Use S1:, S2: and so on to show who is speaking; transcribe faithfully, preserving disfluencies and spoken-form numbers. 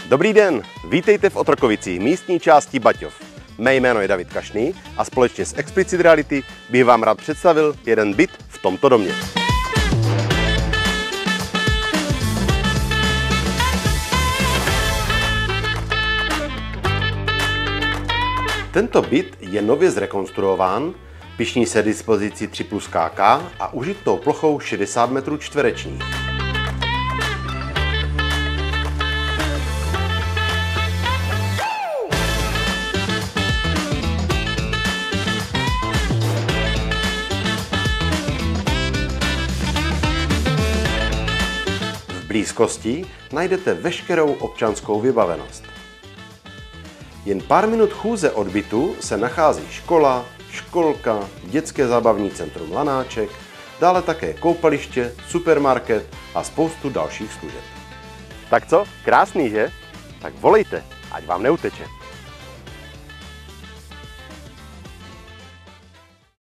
S1: Dobrý den, vítejte v Otrokovicích, místní části Baťov. Mé jméno je David Kašný a společně s Explicit Reality bych vám rád představil jeden byt v tomto domě. Tento byt je nově zrekonstruován, pyšní se dispozici tři plus K K a užitnou plochou šedesát metrů čtverečních. V blízkosti najdete veškerou občanskou vybavenost. Jen pár minut chůze od bytu se nachází škola, školka, dětské zábavní centrum Lanáček, dále také koupaliště, supermarket a spoustu dalších služeb. Tak co? Krásný, že? Tak volejte, ať vám neuteče.